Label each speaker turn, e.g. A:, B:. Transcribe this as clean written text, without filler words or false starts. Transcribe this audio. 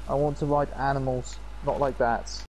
A: I want to ride animals, not like that.